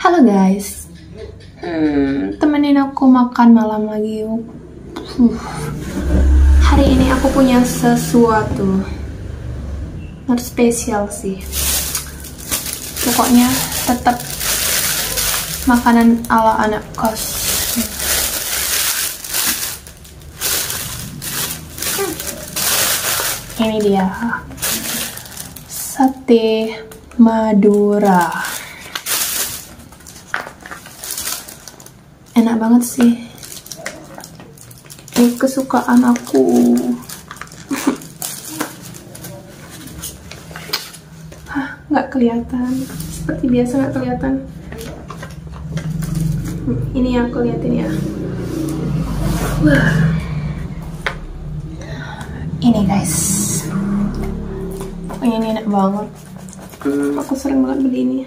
Halo guys, temenin aku makan malam lagi yuk. Hari ini aku punya sesuatu not spesial sih. Pokoknya tetap makanan ala anak kos. Ini dia sate Madura. Enak banget sih. Ini kesukaan aku. Nggak kelihatan. Seperti biasa nggak kelihatan. Ini yang aku liatin ya. Wah. Ini guys. Pokoknya ini enak banget. Aku sering banget beli ini.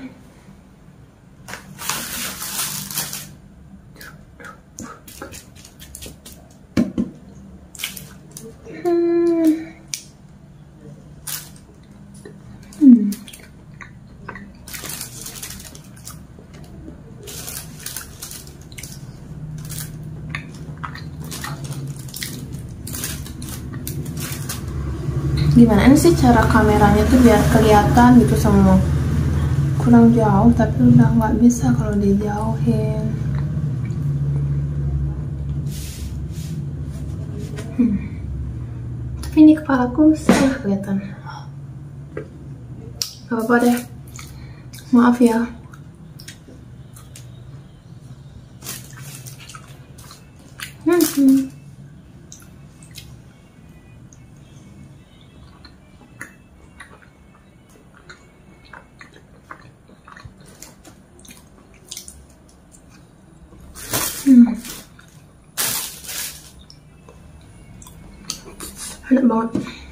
Gimana sih cara kameranya tuh biar kelihatan gitu semua. Kurang jauh tapi udah nggak bisa kalau dijauhin. Tapi ini kepalaku setengah kelihatan. Gak apa-apa deh. Maaf ya. Enak banget.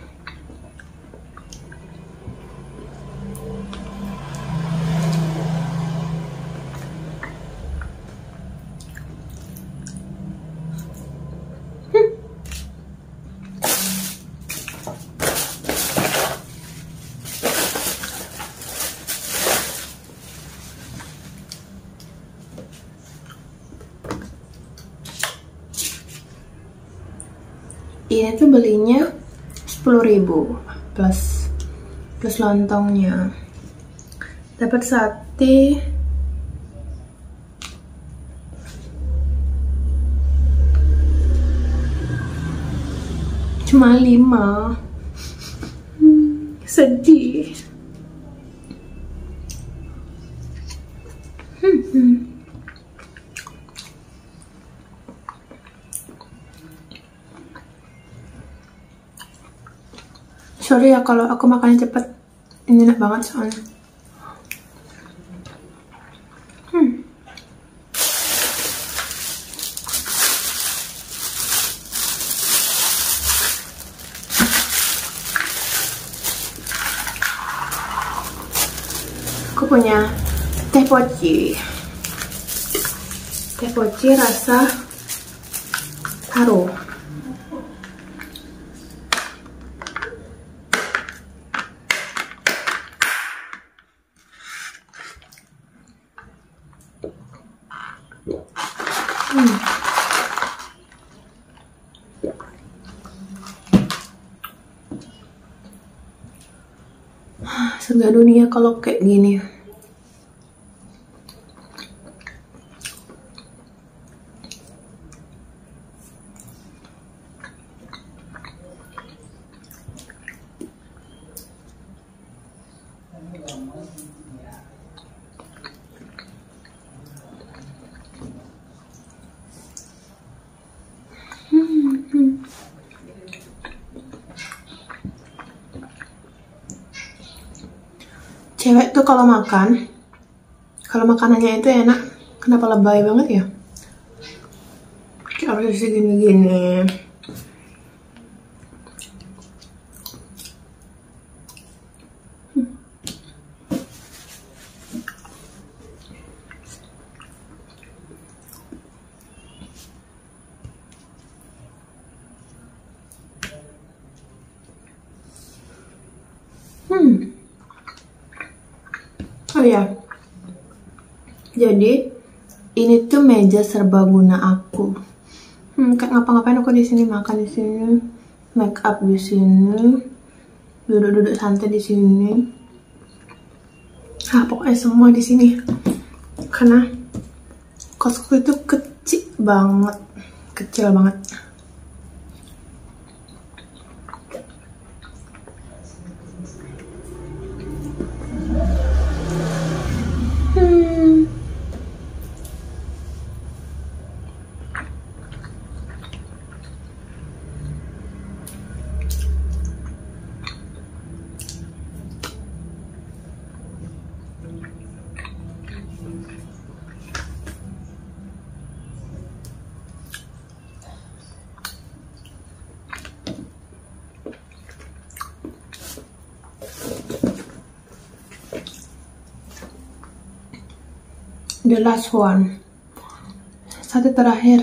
Ini tuh belinya 10.000 plus lontongnya. Dapat sate cuma 5. Sedih. Sorry ya kalau aku makannya cepet. Ini enak banget soalnya. Aku punya teh poci. Teh poci rasa taro. Surga dunia kalau kayak gini. Cewek tuh kalau makanannya itu enak, kenapa lebay banget ya? Harus segini-gini. Oh ya, Jadi ini tuh meja serbaguna aku. Kayak ngapa-ngapain aku di sini, makan di sini, make up di sini, duduk-duduk santai di sini. Pokoknya semua di sini. Karena kosku itu kecil banget, kecil banget. The last one, satu terakhir.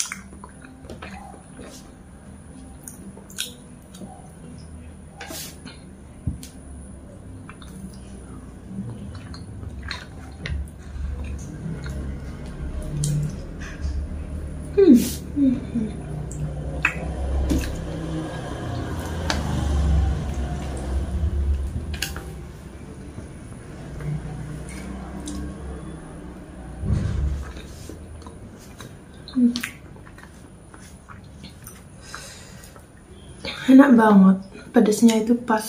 Enak banget, pedasnya itu pas.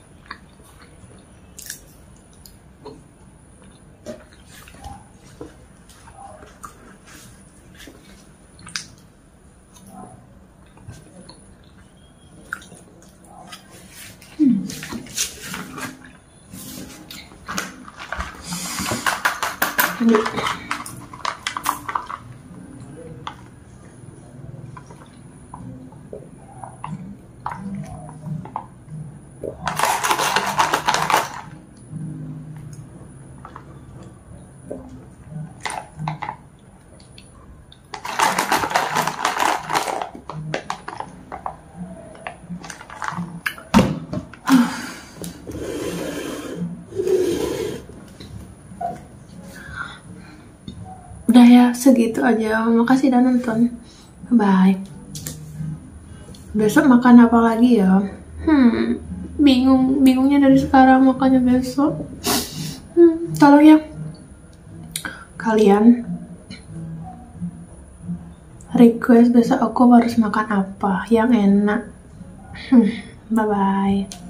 Lanjut. Udah ya, segitu aja. Makasih udah nonton. Bye. Besok makan apa lagi ya? Bingungnya dari sekarang, makanya besok. Tolong ya, kalian request besok aku harus makan apa yang enak. Bye bye.